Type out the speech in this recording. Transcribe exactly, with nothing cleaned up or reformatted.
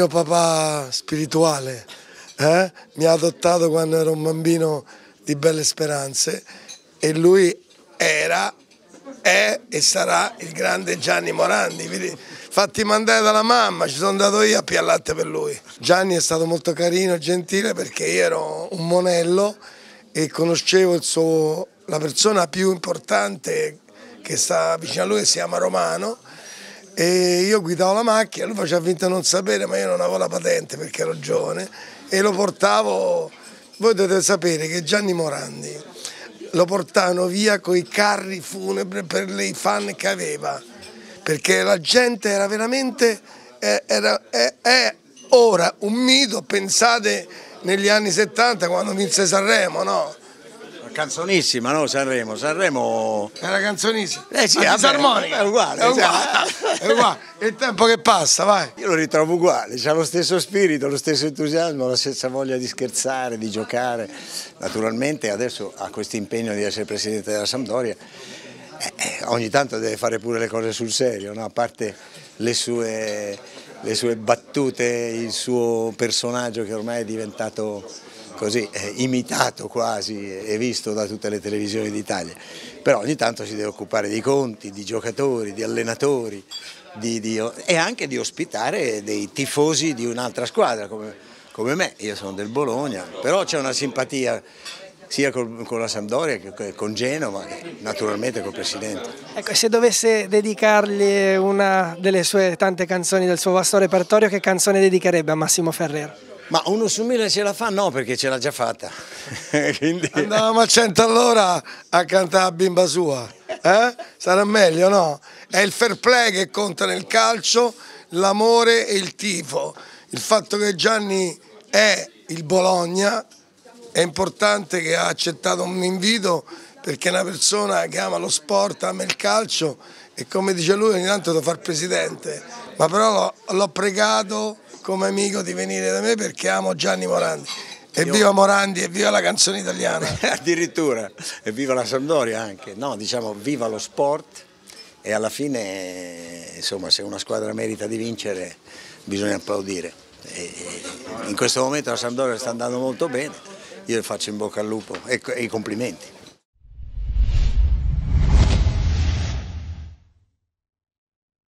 mio papà spirituale, eh? Mi ha adottato quando ero un bambino di belle speranze e lui era, è e sarà il grande Gianni Morandi. Infatti mandai dalla mamma, ci sono andato io a pigliare latte per lui. Gianni è stato molto carino e gentile perché io ero un monello e conoscevo il suo, la persona più importante che sta vicino a lui, che si chiama Romano, e io guidavo la macchina, lui faceva finta di non sapere, ma io non avevo la patente perché ero giovane e lo portavo. Voi dovete sapere che Gianni Morandi lo portavano via con i carri funebri per i fan che aveva, perché la gente era veramente, era, è, è ora un mito. Pensate negli anni settanta quando vinse Sanremo, no? Canzonissima, no? Sanremo, Sanremo... Era canzonissima, eh sì, la fisarmonica, è uguale, è uguale, è uguale. Il tempo che passa, vai. Io lo ritrovo uguale, c'ha lo stesso spirito, lo stesso entusiasmo, la stessa voglia di scherzare, di giocare. Naturalmente adesso ha questo impegno di essere presidente della Sampdoria, eh, eh, ogni tanto deve fare pure le cose sul serio, no? A parte le sue, le sue battute, il suo personaggio che ormai è diventato così, eh, imitato quasi e visto da tutte le televisioni d'Italia, però ogni tanto si deve occupare di conti, di giocatori, di allenatori di, di, e anche di ospitare dei tifosi di un'altra squadra come, come me. Io sono del Bologna, però c'è una simpatia sia con, con la Sampdoria che con Genova e naturalmente col Presidente. Ecco, se dovesse dedicargli una delle sue tante canzoni del suo vasto repertorio, che canzone dedicherebbe a Massimo Ferrero? Ma uno su mille ce la fa? No, perché ce l'ha già fatta. Quindi... Andavamo a cento all'ora a cantare la bimba sua, eh? Sarà meglio, no? È il fair play che conta nel calcio, l'amore e il tifo. Il fatto che Gianni è il Bologna è importante, che ha accettato un invito perché è una persona che ama lo sport, ama il calcio e come dice lui ogni tanto devo fare presidente, ma però l'ho pregato come amico di venire da me perché amo Gianni Morandi. Evviva Morandi e viva la canzone italiana. Addirittura, e viva la Sampdoria anche. No, diciamo viva lo sport e alla fine, insomma, se una squadra merita di vincere bisogna applaudire. E in questo momento la Sampdoria sta andando molto bene, io le faccio in bocca al lupo e i complimenti.